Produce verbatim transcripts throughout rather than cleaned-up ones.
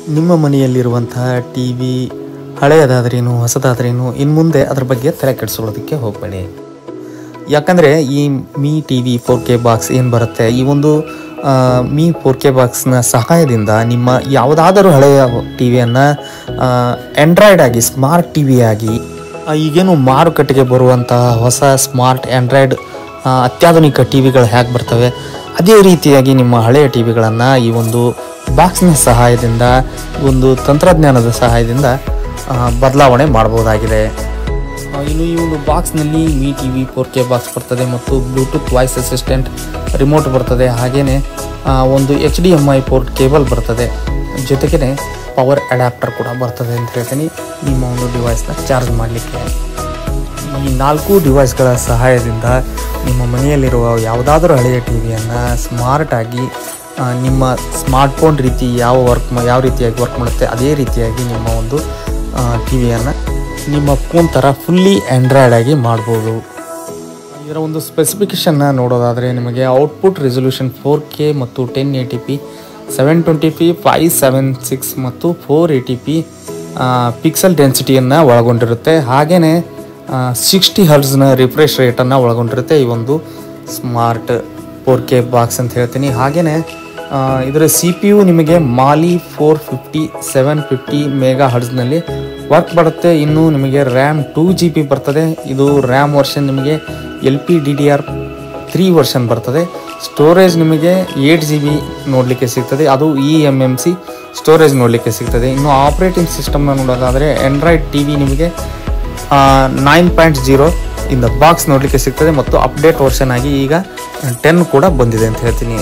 ನಿಮ್ಮ ಮನೆಯಲ್ಲಿರುವಂತಹ T V ಹಳೆಯದಾದ್ರೇನು ಹೊಸದಾದ್ರೇನು ಇನ್ನು ಮುಂದೆ ಅದ್ರ ಬಗ್ಗೆ ತಲೆ ಕೆಡಿಸ್ಕೊಳ್ಳೋದಕ್ಕೆ ಹೋಗಬೇಡಿ. ಯಾಕಂದರೆ ಈ Mi T V four K box ಏನು ಬರುತ್ತೆ, ಈ ಒಂದು ಮೀ ಫೋರ್ ಕೆ ಬಾಕ್ಸ್ನ ಸಹಾಯದಿಂದ ನಿಮ್ಮ ಯಾವುದಾದರೂ ಹಳೆಯ ಟಿ ವಿಯನ್ನು ಆ್ಯಂಡ್ರಾಯ್ಡ್ ಆಗಿ ಸ್ಮಾರ್ಟ್ ಟಿ ವಿ ಆಗಿ ಈಗೇನು ಮಾರುಕಟ್ಟೆಗೆ ಬರುವಂತಹ ಹೊಸ ಸ್ಮಾರ್ಟ್ ಆ್ಯಂಡ್ರಾಯ್ಡ್ ಅತ್ಯಾಧುನಿಕ ಟಿ ವಿಗಳು ಹೇಗೆ ಬರ್ತವೆ ಅದೇ ರೀತಿಯಾಗಿ ನಿಮ್ಮ ಹಳೆಯ ಟಿ ವಿಗಳನ್ನು ಈ ಒಂದು ಬಾಕ್ಸ್ನ ಸಹಾಯದಿಂದ, ಒಂದು ತಂತ್ರಜ್ಞಾನದ ಸಹಾಯದಿಂದ ಬದಲಾವಣೆ ಮಾಡ್ಬೋದಾಗಿದೆ. ಇನ್ನು ಈ ಒಂದು ಬಾಕ್ಸ್ನಲ್ಲಿ Mi T V four K box ಬರ್ತದೆ ಮತ್ತು ಬ್ಲೂಟೂತ್ ವಾಯ್ಸ್ ಅಸಿಸ್ಟೆಂಟ್ ರಿಮೋಟ್ ಬರ್ತದೆ. ಹಾಗೆಯೇ ಒಂದು H D M I port cable ಬರ್ತದೆ, ಜೊತೆಗೇ ಪವರ್ ಅಡ್ಯಾಪ್ಟರ್ ಕೂಡ ಬರ್ತದೆ ಅಂತ ಹೇಳ್ತೀನಿ ನಿಮ್ಮ ಒಂದು ಡಿವೈಸ್ನ ಚಾರ್ಜ್ ಮಾಡಲಿಕ್ಕೆ. ಈ ನಾಲ್ಕು ಡಿವೈಸ್ಗಳ ಸಹಾಯದಿಂದ ನಿಮ್ಮ ಮನೆಯಲ್ಲಿರುವ ಯಾವುದಾದ್ರೂ ಹಳೆಯ ಟಿ ವಿಯನ್ನು ಸ್ಮಾರ್ಟಾಗಿ ನಿಮ್ಮ ಸ್ಮಾರ್ಟ್ಫೋನ್ ರೀತಿ ಯಾವ ವರ್ಕ್ ಯಾವ ರೀತಿಯಾಗಿ ವರ್ಕ್ ಮಾಡುತ್ತೆ ಅದೇ ರೀತಿಯಾಗಿ ನಿಮ್ಮ ಒಂದು ಟಿ ವಿಯನ್ನು ನಿಮ್ಮ ಫೋನ್ ಥರ ಫುಲ್ಲಿ ಆ್ಯಂಡ್ರಾಯ್ಡ್ ಆಗಿ ಮಾಡ್ಬೋದು. ಇದರ ಒಂದು ಸ್ಪೆಸಿಫಿಕೇಷನ್ನ ನೋಡೋದಾದರೆ ನಿಮಗೆ ಔಟ್ಪುಟ್ ರೆಸೊಲ್ಯೂಷನ್ ಫೋರ್ ಕೆ ಮತ್ತು ten eighty p, seven twenty p, five seven six ಮತ್ತು ಫೋರ್ ಏಯ್ಟಿ ಪಿ ಪಿಕ್ಸೆಲ್ ಡೆನ್ಸಿಟಿಯನ್ನು ಒಳಗೊಂಡಿರುತ್ತೆ. ಹಾಗೆಯೇ ಸಿಕ್ಸ್ಟಿ ಹರ್ಟ್ಸ್ನ ರಿಫ್ರೆಶ್ ರೇಟನ್ನು ಒಳಗೊಂಡಿರುತ್ತೆ ಈ ಒಂದು ಸ್ಮಾರ್ಟ್ ಫೋರ್ ಕೆ ಬಾಕ್ಸ್ ಅಂತ ಹೇಳ್ತೀನಿ. ಹಾಗೆಯೇ ಇದರ ಸಿ ಪಿ ಯು ನಿಮಗೆ Mali four fifty seven fifty mega ಹರ್ಟ್ಸ್ನಲ್ಲಿ ವರ್ಕ್ ಮಾಡುತ್ತೆ. ಇನ್ನು ನಿಮಗೆ ರ್ಯಾಮ್ ಟೂ ಜಿ ಬಿ ಬರ್ತದೆ. ಇದು ರ್ಯಾಮ್ ವರ್ಷನ್ ನಿಮಗೆ L P D D R three version ಬರ್ತದೆ. ಸ್ಟೋರೇಜ್ ನಿಮಗೆ ಏಯ್ಟ್ ಜಿ ಬಿ ನೋಡಲಿಕ್ಕೆ ಸಿಗ್ತದೆ, ಅದು E M M C storage ನೋಡಲಿಕ್ಕೆ ಸಿಗ್ತದೆ. ಇನ್ನು ಆಪ್ರೇಟಿಂಗ್ ಸಿಸ್ಟಮ್ನ ನೋಡೋದಾದರೆ ಆ್ಯಂಡ್ರಾಯ್ಡ್ ಟಿ ವಿ ನಿಮಗೆ ನೈನ್ ಪಾಯಿಂಟ್ ಜೀರೋ ಇಂದ ಬಾಕ್ಸ್ ನೋಡಲಿಕ್ಕೆ ಸಿಗ್ತದೆ ಮತ್ತು ಅಪ್ಡೇಟ್ ವರ್ಷನ್ ಆಗಿ ಈಗ ಟೆನ್ ಕೂಡ ಬಂದಿದೆ ಅಂತ ಹೇಳ್ತೀನಿ.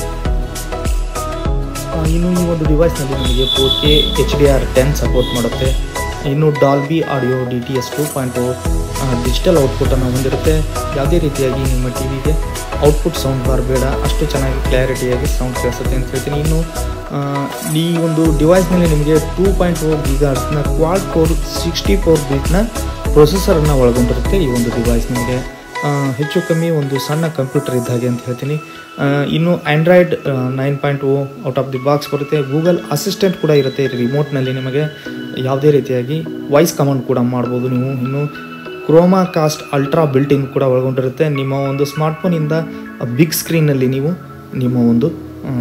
ಇನ್ನು ಈ ಒಂದು ಡಿವೈಸ್ನಲ್ಲಿ ನಿಮಗೆ four K H D R ten support ಮಾಡುತ್ತೆ. ಇನ್ನು Dolby audio D T S two point digital ಔಟ್ಪುಟ್ಟನ್ನು ಹೊಂದಿರುತ್ತೆ. ಯಾವುದೇ ರೀತಿಯಾಗಿ ನಿಮ್ಮ ಟಿ ವಿಗೆ ಔಟ್ಪುಟ್ ಸೌಂಡ್ ಬಾರ್ ಬೇಡ, ಅಷ್ಟು ಚೆನ್ನಾಗಿ ಕ್ಲಾರಿಟಿಯಾಗಿ ಸೌಂಡ್ ಕೇಳಿಸುತ್ತೆ ಅಂತ ಹೇಳ್ತೀನಿ. ಇನ್ನು ಈ ಒಂದು ಡಿವೈಸ್ನಲ್ಲಿ ನಿಮಗೆ ಟೂ ಪಾಯಿಂಟ್ ಫೋರ್ ಗಿಗಾಹರ್ಟ್ಸ್ನ ಕ್ವಾಡ್ ಕೋರ್ ಸಿಕ್ಸ್ಟಿ ಫೋರ್ ಬಿಟ್ನ ಪ್ರೊಸೆಸರನ್ನು ಒಳಗೊಂಡಿರುತ್ತೆ ಈ ಒಂದು ಡಿವೈಸ್. ನಿಮಗೆ ಹೆಚ್ಚು ಕಮ್ಮಿ ಒಂದು ಸಣ್ಣ ಕಂಪ್ಯೂಟರ್ ಇದ್ದ ಹಾಗೆ ಅಂತ ಹೇಳ್ತೀನಿ. ಇನ್ನು Android nine point O out of the box ಬರುತ್ತೆ. ಗೂಗಲ್ ಅಸಿಸ್ಟೆಂಟ್ ಕೂಡ ಇರುತ್ತೆ ರಿಮೋಟ್ನಲ್ಲಿ. ನಿಮಗೆ ಯಾವುದೇ ರೀತಿಯಾಗಿ ವಾಯ್ಸ್ ಕಮಾಂಡ್ ಕೂಡ ಮಾಡ್ಬೋದು ನೀವು. ಇನ್ನು ಕ್ರೋಮಾ ಕಾಸ್ಟ್ ಅಲ್ಟ್ರಾ ಬಿಲ್ಟಿನ್ ಕೂಡ ಒಳಗೊಂಡಿರುತ್ತೆ. ನಿಮ್ಮ ಒಂದು ಸ್ಮಾರ್ಟ್ಫೋನಿಂದ ಬಿಗ್ ಸ್ಕ್ರೀನಲ್ಲಿ ನೀವು ನಿಮ್ಮ ಒಂದು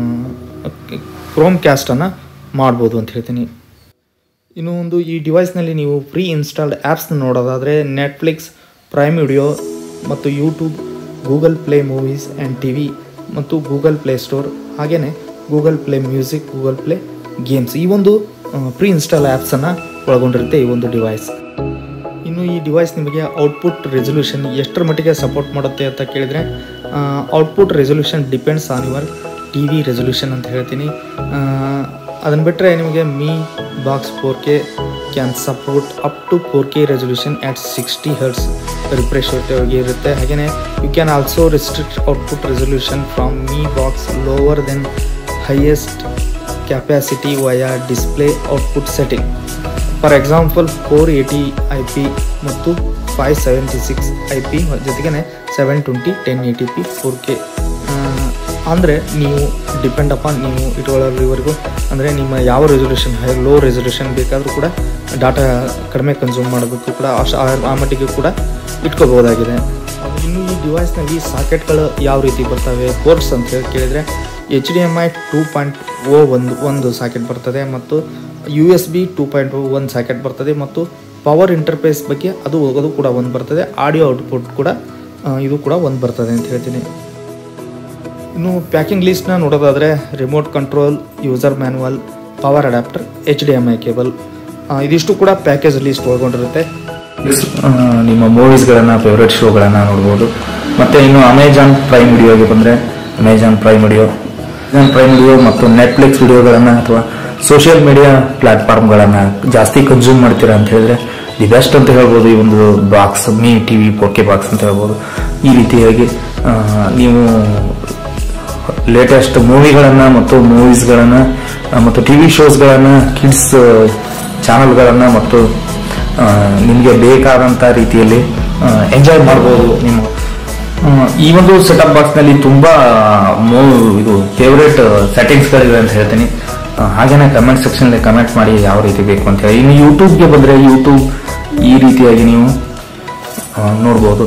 ಕ್ರೋಮ್ ಕ್ಯಾಸ್ಟನ್ನು ಮಾಡ್ಬೋದು ಅಂತ ಹೇಳ್ತೀನಿ. ಇನ್ನು ಒಂದು ಈ ಡಿವೈಸ್ನಲ್ಲಿ ನೀವು ಪ್ರೀ ಇನ್ಸ್ಟಾಲ್ಡ್ ಆ್ಯಪ್ಸ್ನ ನೋಡೋದಾದರೆ ನೆಟ್ಫ್ಲಿಕ್ಸ್, ಪ್ರೈಮ್ ವಿಡಿಯೋ ಮತ್ತು YouTube, Google play movies and TV ಮತ್ತು ಗೂಗಲ್ ಪ್ಲೇ ಸ್ಟೋರ್, ಹಾಗೆಯೇ Google play music, Google play games, ಈ ಒಂದು ಪ್ರೀ ಇನ್ಸ್ಟಾಲ್ ಆ್ಯಪ್ಸನ್ನು ಒಳಗೊಂಡಿರುತ್ತೆ ಈ ಒಂದು ಡಿವೈಸ್. ಇನ್ನು ಈ ಡಿವೈಸ್ ನಿಮಗೆ ಔಟ್ಪುಟ್ ರೆಸೊಲ್ಯೂಷನ್ ಎಷ್ಟರ ಮಟ್ಟಿಗೆ ಸಪೋರ್ಟ್ ಮಾಡುತ್ತೆ ಅಂತ ಕೇಳಿದರೆ, output resolution depends on your T V resolution ಅಂತ ಹೇಳ್ತೀನಿ. ಅದನ್ನು ಬಿಟ್ಟರೆ ನಿಮಗೆ Mi box four K can support up to four K resolution at sixty hertz refresh rate ಇರುತ್ತೆ. ಹಾಗೆಯೇ you can also restrict output resolution from Mi box lower then highest capacity via display output setting. For example four eighty I P ಮತ್ತು five seventy six I P ಜೊತೆಗೇ seven twenty ten eighty P four K ಅಂದರೆ ನೀವು depend upon ನೀವು ಇಟ್ಕೊಳ್ಳೋರಿವರೆಗೂ, ಅಂದರೆ ನಿಮ್ಮ ಯಾವ resolution high low resolution ಬೇಕಾದರೂ ಕೂಡ ಡಾಟಾ ಕಡಿಮೆ ಕನ್ಸ್ಯೂಮ್ ಮಾಡೋದಕ್ಕೂ ಕೂಡ ಅಷ್ಟು ಆ ಮಟ್ಟಿಗೆ ಕೂಡ ಇಟ್ಕೋಬೋದಾಗಿದೆ. ಇನ್ನು ಈ ಡಿವೈಸ್ನಲ್ಲಿ ಸಾಕೆಟ್ಗಳು ಯಾವ ರೀತಿ ಬರ್ತವೆ ಪೋರ್ಟ್ಸ್ ಅಂತ ಹೇಳಿ ಕೇಳಿದರೆ, H D M I two point O ಒಂದು ಒಂದು ಸಾಕೆಟ್ ಬರ್ತದೆ ಮತ್ತು U S B two point O ಒಂದು ಸಾಕೆಟ್ ಬರ್ತದೆ ಮತ್ತು ಪವರ್ ಇಂಟರ್ಫೇಸ್ ಬಗ್ಗೆ ಅದು ಅದು ಕೂಡ ಒಂದು ಬರ್ತದೆ. ಆಡಿಯೋ ಔಟ್ಪುಟ್ ಕೂಡ ಇದು ಕೂಡ ಒಂದು ಬರ್ತದೆ ಅಂತ ಹೇಳ್ತೀನಿ. ಇನ್ನು ಪ್ಯಾಕಿಂಗ್ ಲೀಸ್ಟ್ನ ನೋಡೋದಾದರೆ remote control, user manual, power adapter, H D M I cable, ಇದಿಷ್ಟು ಕೂಡ ಪ್ಯಾಕೇಜ್ ಲೀಸ್ಟ್ ಒಳಗೊಂಡಿರುತ್ತೆ. ನಿಮ್ಮ ಮೂವೀಸ್ಗಳನ್ನು ಫೇವ್ರೇಟ್ ಶೋಗಳನ್ನು ನೋಡ್ಬೋದು. ಮತ್ತು ಇನ್ನು ಅಮೆಜಾನ್ ಪ್ರೈಮ್ ವಿಡಿಯೋಗೆ ಬಂದರೆ Amazon Prime video Amazon Prime video ಮತ್ತು ನೆಟ್ಫ್ಲಿಕ್ಸ್ ವಿಡಿಯೋಗಳನ್ನು ಅಥವಾ ಸೋಷಿಯಲ್ ಮೀಡಿಯಾ ಪ್ಲ್ಯಾಟ್ಫಾರ್ಮ್ಗಳನ್ನು ಜಾಸ್ತಿ ಕನ್ಸ್ಯೂಮ್ ಮಾಡ್ತೀರಾ ಅಂತ ಹೇಳಿದ್ರೆ ದಿ ಬೆಸ್ಟ್ ಅಂತ ಹೇಳ್ಬೋದು ಈ ಒಂದು box Mi T V four K box ಅಂತ ಹೇಳ್ಬೋದು. ಈ ರೀತಿಯಾಗಿ ನೀವು ಲೇಟೆಸ್ಟ್ ಮೂವಿಗಳನ್ನು ಮತ್ತು ಮೂವೀಸ್ಗಳನ್ನು ಮತ್ತು ಟಿ ವಿ ಶೋಸ್ಗಳನ್ನು, ಕಿಡ್ಸ್ ಚಾನಲ್ಗಳನ್ನು ಮತ್ತು ನಿಮಗೆ ಬೇಕಾದಂಥ ರೀತಿಯಲ್ಲಿ ಎಂಜಾಯ್ ಮಾಡ್ಬೋದು. ನಿಮ್ಮ ಈ ಒಂದು ಸೆಟಪ್ ಬಾಕ್ಸ್ನಲ್ಲಿ ತುಂಬ ಮೂ ಇದು ಫೇವ್ರೇಟ್ ಸೆಟ್ಟಿಂಗ್ಸ್ಗಳಿವೆ ಅಂತ ಹೇಳ್ತೀನಿ. ಹಾಗೇನೆ ಕಮೆಂಟ್ ಸೆಕ್ಷನಲ್ಲಿ ಕಮೆಂಟ್ ಮಾಡಿ ಯಾವ ರೀತಿ ಬೇಕು ಅಂತ ಹೇಳಿ. ಇನ್ನು ಯೂಟ್ಯೂಬ್ಗೆ ಬಂದರೆ ಯೂಟ್ಯೂಬ್ ಈ ರೀತಿಯಾಗಿ ನೀವು ನೋಡ್ಬೋದು.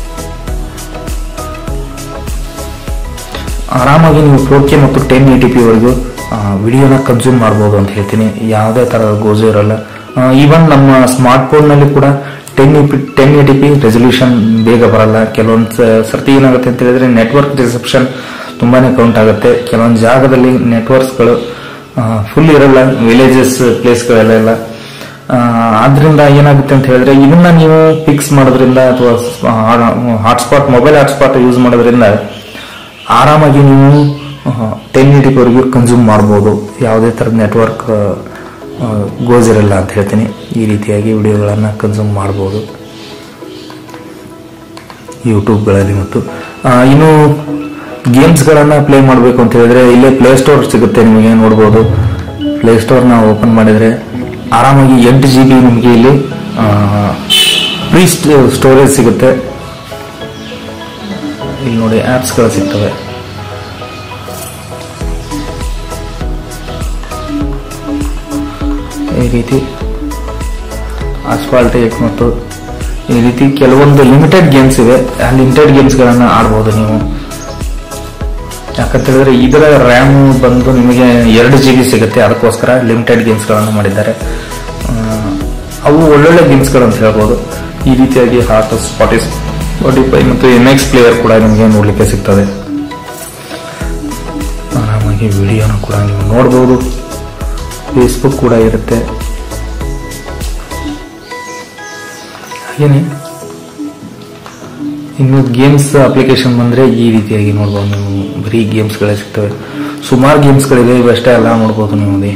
ಆರಾಮಾಗಿ ನೀವು ಫೋರ್ ಕೆ ಮತ್ತು ಟೆನ್ ಎ ಟಿ ಪಿ ವರೆಗೂ ವಿಡಿಯೋನ ಕನ್ಸ್ಯೂಮ್ ಮಾಡ್ಬೋದು ಅಂತ ಹೇಳ್ತೀನಿ. ಯಾವುದೇ ಥರದ ಗೋಜು ಇರಲ್ಲ. ಈವನ್ ನಮ್ಮ ಸ್ಮಾರ್ಟ್ ಫೋನ್ನಲ್ಲಿ ಕೂಡ ten E P ten eighty P resolution ಬೇಗ ಬರಲ್ಲ. ಕೆಲವೊಂದು ಸರ್ತಿ ಏನಾಗುತ್ತೆ ಅಂತ ಹೇಳಿದ್ರೆ ನೆಟ್ವರ್ಕ್ ರಿಸೆಪ್ಷನ್ ತುಂಬಾನೇ ಕೌಂಟ್ ಆಗುತ್ತೆ. ಕೆಲವೊಂದು ಜಾಗದಲ್ಲಿ ನೆಟ್ವರ್ಕ್ಸ್ಗಳು ಫುಲ್ ಇರಲ್ಲ, ವಿಲೇಜಸ್ ಪ್ಲೇಸ್ಗಳೆಲ್ಲ ಇಲ್ಲ. ಆದ್ರಿಂದ ಏನಾಗುತ್ತೆ ಅಂತ ಹೇಳಿದ್ರೆ ಇದನ್ನ ನೀವು ಫಿಕ್ಸ್ ಮಾಡೋದ್ರಿಂದ ಅಥವಾ ಹಾಟ್ಸ್ಪಾಟ್ ಮೊಬೈಲ್ ಹಾಟ್ಸ್ಪಾಟ್ ಯೂಸ್ ಮಾಡೋದ್ರಿಂದ ಆರಾಮಾಗಿ ನೀವು ಟೆನ್ ಎ ಟಿ ಪಿ ವರೆಗೂ ಕನ್ಸ್ಯೂಮ್ ಮಾಡ್ಬೋದು. ಯಾವುದೇ ಥರದ ನೆಟ್ವರ್ಕ್ ಗೋಜಿರಲ್ಲ ಅಂತ ಹೇಳ್ತೀನಿ. ಈ ರೀತಿಯಾಗಿ ವಿಡಿಯೋಗಳನ್ನು ಕನ್ಸ್ಯೂಮ್ ಮಾಡ್ಬೋದು ಯೂಟ್ಯೂಬ್ಗಳಲ್ಲಿ. ಮತ್ತು ಇನ್ನು ಗೇಮ್ಸ್ಗಳನ್ನು ಪ್ಲೇ ಮಾಡಬೇಕು ಅಂತ ಹೇಳಿದ್ರೆ ಇಲ್ಲೇ ಪ್ಲೇಸ್ಟೋರ್ ಸಿಗುತ್ತೆ ನಿಮಗೆ ನೋಡ್ಬೋದು. ಪ್ಲೇಸ್ಟೋರ್ನ ಓಪನ್ ಮಾಡಿದರೆ ಆರಾಮಾಗಿ ಎಂಟು ಜಿ ಬಿ ನಿಮಗೆ ಇಲ್ಲಿ ಫ್ರೀ ಸ್ಟೋರೇಜ್ ಸಿಗುತ್ತೆ. ಇಲ್ಲಿ ನೋಡಿ ಆ್ಯಪ್ಸ್ಗಳು ಸಿಗ್ತವೆ. ಈ ರೀತಿ ಆಸ್ಫಾಲ್ಟೇಟ್ ಮತ್ತು ಈ ರೀತಿ ಕೆಲವೊಂದು ಲಿಮಿಟೆಡ್ ಗೇಮ್ಸ್ ಇವೆ. ಆ ಲಿಮಿಟೆಡ್ ಗೇಮ್ಸ್ಗಳನ್ನು ಆಡ್ಬೋದು ನೀವು. ಯಾಕಂತ ಹೇಳಿದ್ರೆ ಇದರ ರ್ಯಾಮ್ ಬಂದು ನಿಮಗೆ ಎರಡು ಜಿ ಬಿ ಸಿಗುತ್ತೆ. ಅದಕ್ಕೋಸ್ಕರ ಲಿಮಿಟೆಡ್ ಗೇಮ್ಸ್ಗಳನ್ನು ಮಾಡಿದ್ದಾರೆ. ಅವು ಒಳ್ಳೊಳ್ಳೆ ಗೇಮ್ಸ್ಗಳು ಅಂತ ಹೇಳ್ಬೋದು. ಈ ರೀತಿಯಾಗಿ ಹಾಟ್ ಸ್ಪಾಟಿ ಸ್ಪಾಟಿಫೈ ಮತ್ತು ಎನ್ ಎಕ್ಸ್ ಪ್ಲೇಯರ್ ಕೂಡ ನಿಮಗೆ ನೋಡಲಿಕ್ಕೆ ಸಿಗ್ತದೆ. ಆರಾಮಾಗಿ ವಿಡಿಯೋನ ಕೂಡ ನೀವು ನೋಡ್ಬೋದು. ಫೇಸ್ಬುಕ್ ಕೂಡ ಇರುತ್ತೆ. ಹಾಗೇನೆ ಇನ್ನು ಗೇಮ್ಸ್ ಅಪ್ಲಿಕೇಶನ್ ಬಂದರೆ ಈ ರೀತಿಯಾಗಿ ನೋಡ್ಬೋದು ನೀವು. ಬರೀ ಗೇಮ್ಸ್ಗಳೇ ಸಿಗ್ತವೆ. ಸುಮಾರು ಗೇಮ್ಸ್ಗಳಿವೆ. ಇವಷ್ಟೇ ಎಲ್ಲ ನೋಡ್ಬೋದು ನೀವು.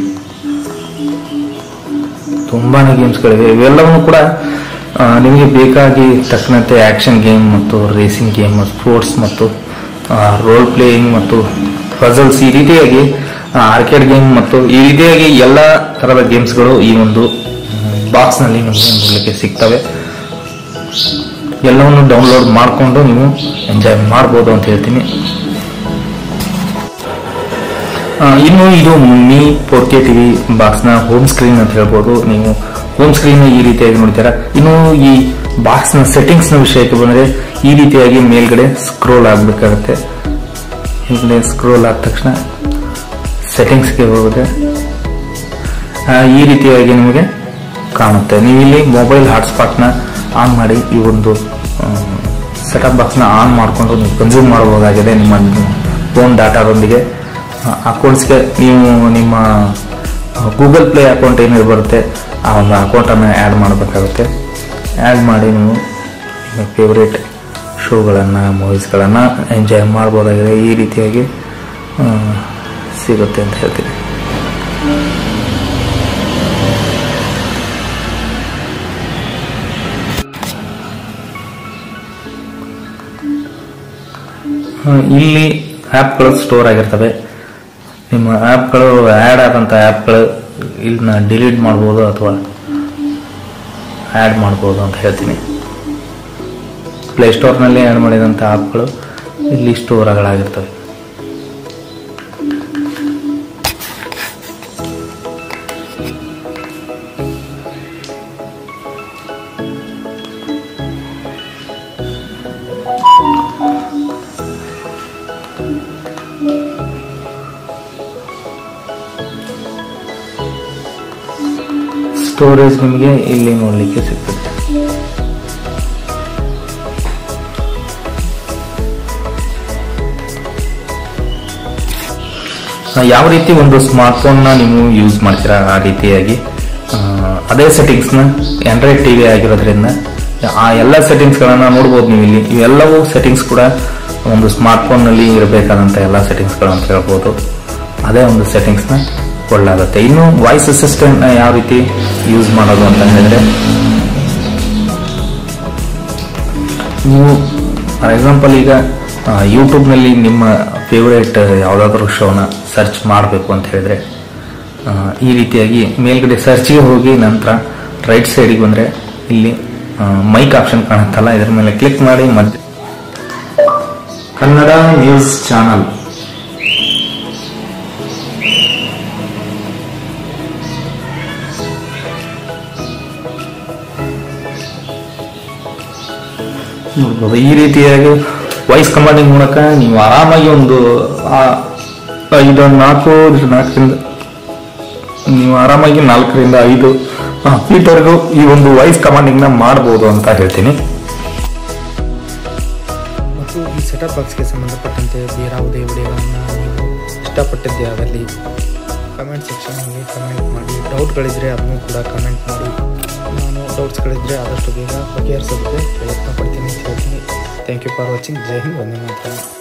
ತುಂಬಾನೇ ಗೇಮ್ಸ್ಗಳಿವೆ. ಇವೆಲ್ಲವೂ ಕೂಡ ನಿಮಗೆ ಬೇಕಾಗಿ ತಕ್ಕಂತೆ ಆಕ್ಷನ್ ಗೇಮ್ ಮತ್ತು ರೇಸಿಂಗ್ ಗೇಮ್, ಸ್ಪೋರ್ಟ್ಸ್ ಮತ್ತು ರೋಲ್ ಪ್ಲೇಯಿಂಗ್ ಮತ್ತು ಪಜಲ್ಸ್, ಈ ರೀತಿಯಾಗಿ ಆರ್ಕೇಡ್ ಗೇಮ್ ಮತ್ತು ಈ ರೀತಿಯಾಗಿ ಎಲ್ಲ ಥರದ ಗೇಮ್ಸ್ಗಳು ಈ ಒಂದು ಬಾಕ್ಸ್ನಲ್ಲಿ ನಿಮಗೆ ನೋಡಲಿಕ್ಕೆ ಸಿಗ್ತವೆ. ಎಲ್ಲವನ್ನು ಡೌನ್ಲೋಡ್ ಮಾಡಿಕೊಂಡು ನೀವು ಎಂಜಾಯ್ ಮಾಡ್ಬೋದು ಅಂತ ಹೇಳ್ತೀನಿ. ಇನ್ನು ಇದು ಮಿ ಫೋರ್ ಕೆ ಟಿವಿ ಬಾಕ್ಸ್ನ ಹೋಮ್ ಸ್ಕ್ರೀನ್ ಅಂತ ಹೇಳ್ಬೋದು. ನೀವು ಹೋಮ್ ಸ್ಕ್ರೀನ್ ಈ ರೀತಿಯಾಗಿ ನೋಡ್ತೀರಾ. ಇನ್ನು ಈ ಬಾಕ್ಸ್ನ ಸೆಟ್ಟಿಂಗ್ಸ್ನ ವಿಷಯಕ್ಕೆ ಬಂದರೆ ಈ ರೀತಿಯಾಗಿ ಮೇಲ್ಗಡೆ ಸ್ಕ್ರೋಲ್ ಆಗಬೇಕಾಗುತ್ತೆ. ಮೇಲ್ಗಡೆ ಸ್ಕ್ರೋಲ್ ಆದ ತಕ್ಷಣ ಸೆಟ್ಟಿಂಗ್ಸ್ಗೆ ಹೋಗುತ್ತೆ. ಈ ರೀತಿಯಾಗಿ ನಿಮಗೆ ಕಾಣುತ್ತೆ. ನೀವು ಇಲ್ಲಿ ಮೊಬೈಲ್ ಹಾಟ್ಸ್ಪಾಟ್ನ ಆನ್ ಮಾಡಿ ಈ ಒಂದು ಸೆಟಪ್ ಬಾಕ್ಸ್ನ ಆನ್ ಮಾಡಿಕೊಂಡು ನೀವು ಕನ್ಸ್ಯೂಮ್ ಮಾಡಬಹುದಾಗಿದೆ. ನಿಮ್ಮ ಫೋನ್ ಡಾಟಾದೊಂದಿಗೆ ಅಕೌಂಟ್ಸ್ಗೆ ನೀವು ನಿಮ್ಮ ಗೂಗಲ್ ಪ್ಲೇ ಅಕೌಂಟ್ ಏನಿದೆ ಬರುತ್ತೆ ಆ ಒಂದು ಅಕೌಂಟನ್ನು ಆ್ಯಡ್ ಮಾಡಬೇಕಾಗುತ್ತೆ. ಆ್ಯಡ್ ಮಾಡಿ ನೀವು ನಿಮ್ಮ ಫೇವ್ರೇಟ್ ಶೋಗಳನ್ನು ಮೂವೀಸ್ಗಳನ್ನು ಎಂಜಾಯ್ ಮಾಡ್ಬೋದಾಗಿದೆ. ಈ ರೀತಿಯಾಗಿ ಸಿಗುತ್ತೆ ಅಂತ ಹೇಳ್ತೀನಿ. ಇಲ್ಲಿ ಆ್ಯಪ್ಗಳು ಸ್ಟೋರ್ ಆಗಿರ್ತವೆ. ನಿಮ್ಮ ಆ್ಯಪ್ಗಳು ಆ್ಯಡ್ ಆದಂಥ ಆ್ಯಪ್ಗಳು ಇಲ್ಲನ್ನ ಡಿಲೀಟ್ ಮಾಡ್ಬೋದು ಅಥವಾ ಆ್ಯಡ್ ಮಾಡ್ಬೋದು ಅಂತ ಹೇಳ್ತೀನಿ. ಪ್ಲೇಸ್ಟೋರ್ನಲ್ಲಿ ಆ್ಯಡ್ ಮಾಡಿದಂಥ ಆ್ಯಪ್ಗಳು ಇಲ್ಲಿ ಸ್ಟೋರ್ಗಳಾಗಿರ್ತವೆ. ಸ್ಟೋರೇಜ್ ನಿಮಗೆ ಇಲ್ಲಿ ನೋಡಲಿಕ್ಕೆ ಸಿಗ್ತದೆ. ಯಾವ ರೀತಿ ಒಂದು ಸ್ಮಾರ್ಟ್ ಫೋನ್ನ ನೀವು ಯೂಸ್ ಮಾಡ್ತೀರಾ ಆ ರೀತಿಯಾಗಿ ಅದೇ ಸೆಟ್ಟಿಂಗ್ಸ್ನ ಆಂಡ್ರಾಯ್ಡ್ ಟಿವಿ ಆಗಿರೋದ್ರಿಂದ ಆ ಎಲ್ಲ ಸೆಟ್ಟಿಂಗ್ಸ್ಗಳನ್ನು ನೋಡ್ಬೋದು ನೀವು ಇಲ್ಲಿ. ಇವೆಲ್ಲವೂ ಸೆಟ್ಟಿಂಗ್ಸ್ ಕೂಡ ಒಂದು ಸ್ಮಾರ್ಟ್ ಫೋನ್ನಲ್ಲಿ ಇರಬೇಕಾದಂಥ ಎಲ್ಲ ಸೆಟ್ಟಿಂಗ್ಸ್ಗಳು ಅಂತ ಹೇಳ್ಬೋದು. ಅದೇ ಒಂದು ಸೆಟ್ಟಿಂಗ್ಸ್ನ ಕೊಳ್ಳಾಗುತ್ತೆ. ಇನ್ನು ವಾಯ್ಸ್ ಅಸಿಸ್ಟೆಂಟ್ನ ಯಾವ ರೀತಿ ಯೂಸ್ ಮಾಡೋದು ಅಂತ ಹೇಳಿದ್ರೆ, ನೀವು ಫಾರ್ ಎಕ್ಸಾಂಪಲ್ ಈಗ ಯೂಟ್ಯೂಬ್ನಲ್ಲಿ ನಿಮ್ಮ ಫೇವ್ರೇಟ್ ಯಾವುದಾದ್ರೂ ಶೋನ ಸರ್ಚ್ ಮಾಡಬೇಕು ಅಂತ ಹೇಳಿದ್ರೆ ಈ ರೀತಿಯಾಗಿ ಮೇಲ್ಗಡೆ ಸರ್ಚ್ಗೆ ಹೋಗಿ ನಂತರ ರೈಟ್ ಸೈಡಿಗೆ ಬಂದರೆ ಇಲ್ಲಿ ಮೈಕ್ ಆಪ್ಷನ್ ಕಾಣುತ್ತಲ್ಲ, ಇದರ ಮೇಲೆ ಕ್ಲಿಕ್ ಮಾಡಿ ಮಧ್ಯ ಕನ್ನಡ ನ್ಯೂಸ್ ಚಾನಲ್ ನೋಡ್ಬೋದು. ಈ ರೀತಿಯಾಗಿ ವಾಯ್ಸ್ ಕಮಾಂಡಿಂಗ್ ಮೂಲಕ ನೀವು ಆರಾಮಾಗಿ ಒಂದು ಐದು ನಾಲ್ಕು ನಾಲ್ಕರಿಂದ ನೀವು ಆರಾಮಾಗಿ ನಾಲ್ಕರಿಂದ ಐದು ಫೀಟ್ವರೆಗೂ ಈ ಒಂದು ವಾಯ್ಸ್ ಕಮಾಂಡಿಂಗ್ನ ಮಾಡ್ಬೋದು ಅಂತ ಹೇಳ್ತೀನಿ. ಮತ್ತು ಈ ಸೆಟಪ್ ಬಾಕ್ಸ್ಗೆ ಸಂಬಂಧಪಟ್ಟಂತೆ ಬೇರಾವುದೇ ವಿಡಿಯೋಗಳನ್ನು ನೀವು ಇಷ್ಟಪಟ್ಟಿದ್ದೆ ಅದರಲ್ಲಿ ಕಮೆಂಟ್ ಸೆಕ್ಷನಲ್ಲಿ ಕಮೆಂಟ್ ಮಾಡಿ. ಡೌಟ್ಗಳಿದ್ದರೆ ಅದನ್ನು ಕೂಡ ಕಮೆಂಟ್ ಮಾಡಿ. ನಾನು ಡೌಟ್ಸ್ಗಳಿದ್ದರೆ ಆದಷ್ಟು ಬೇಗ ಬಗೆಹರಿಸೋದಕ್ಕೆ ಪ್ರಯತ್ನ ಪಡ್ತೀನಿ ಅಂತ ಹೇಳ್ತೀನಿ. Thank you for watching. ಜೈ ಹಿಂದ್, ವಂದೇ ಮಾತರಂ.